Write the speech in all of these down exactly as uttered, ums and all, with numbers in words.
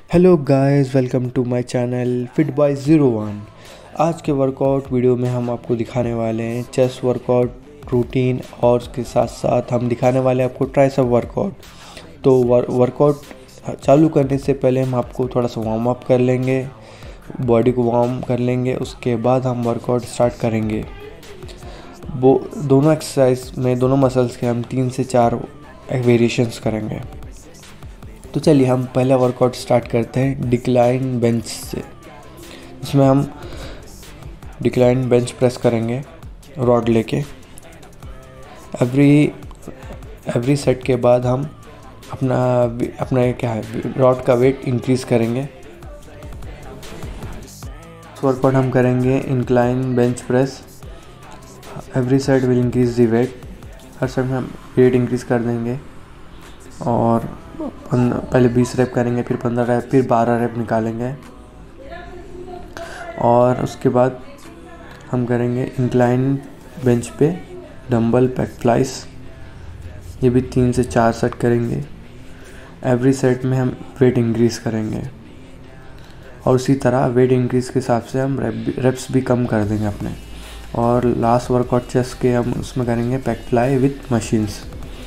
Hello guys, welcome to my channel fit boy zero one. आज के workout video में हम आपको दिखाने वाले हैं चेस्ट वर्कआउट रूटीन, और उसके साथ साथ हम दिखाने वाले हैं आपको ट्राइसेप वर्कआउट। तो वर्कआउट चालू करने से पहले हम आपको थोड़ा सा वार्म अप कर लेंगे, बॉडी को वार्म कर लेंगे। उसके बाद हम वर्कआउट स्टार्ट करेंगे। वो दोनों एक्सरसाइज में दोनों मसल्स के हम तीन से चार वेरिएशंस करेंगे। तो चलिए हम पहला वर्कआउट स्टार्ट करते हैं डिक्लाइन बेंच से। इसमें हम डिक्लाइन बेंच प्रेस करेंगे रॉड लेके। एवरी एवरी सेट के बाद हम अपना अपना क्या है रॉड का वेट इंक्रीज़ करेंगे। वर्कआउट हम करेंगे incline bench press. Every set will increase the weight. हर सेट में हम वेट इंक्रीज़ कर देंगे और पहले बीस रैप करेंगे, फिर पंद्रह रैप, फिर बारह रैप निकालेंगे। और उसके बाद हम करेंगे इंक्लाइन बेंच पे डंबल बैक फ्लाइस। ये भी तीन से चार सेट करेंगे। एवरी सेट में हम वेट इंक्रीज़ करेंगे और उसी तरह वेट इंक्रीज़ के हिसाब से हम रैप रेप्स भी कम कर देंगे अपने। और लास्ट वर्कआउट चेस्ट के हम उसमें करेंगे बैक फ्लाई विथ मशीन्स।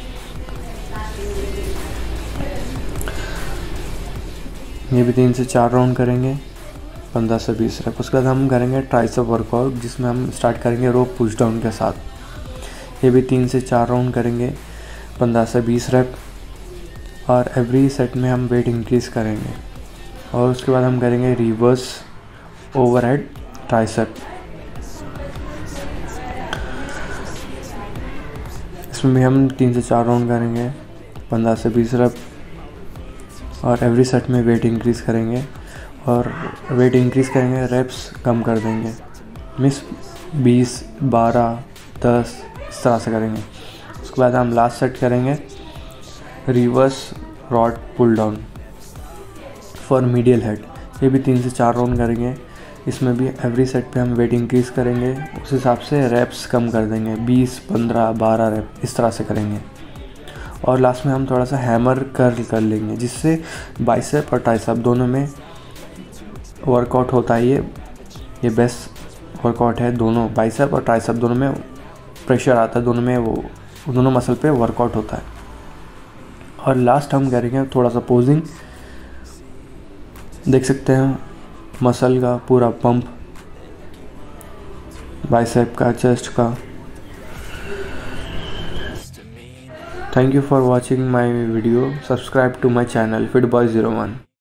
ये भी तीन से चार राउंड करेंगे, पंद्रह से बीस रैप। उसके बाद हम करेंगे ट्राइसेप वर्कआउट, जिसमें हम स्टार्ट करेंगे रोप पुश डाउन के साथ। ये भी तीन से चार राउंड करेंगे, पंद्रह से बीस रैप। और एवरी सेट में हम वेट इंक्रीज़ करेंगे। और उसके बाद हम करेंगे रिवर्स ओवरहेड ट्राइसेप। इसमें भी हम तीन से चार राउंड करेंगे, पंद्रह से बीस रैप। और एवरी सेट में वेट इंक्रीज़ करेंगे और वेट इंक्रीज़ करेंगे, रेप्स कम कर देंगे। मिस बीस, बारह, दस इस तरह से करेंगे। उसके बाद हम लास्ट सेट करेंगे reverse rod pull down for medial head. ये भी तीन से चार राउंड करेंगे। इसमें भी एवरी सेट पे हम वेट इंक्रीज़ करेंगे, उस हिसाब से रेप्स कम कर देंगे। बीस, पंद्रह, बारह रेप इस तरह से करेंगे। और लास्ट में हम थोड़ा सा हैमर कर्ल कर लेंगे, जिससे बाइसेप और ट्राइसेप दोनों में वर्कआउट होता है। ये ये बेस्ट वर्कआउट है। दोनों बाइसेप और ट्राइसेप दोनों में प्रेशर आता है, दोनों में वो दोनों मसल पे वर्कआउट होता है। और लास्ट हम करेंगे थोड़ा सा पोजिंग। देख सकते हैं मसल का पूरा पंप, बाइसेप का, चेस्ट का। Thank you for watching my video. Subscribe to my channel Fit Boy zero one.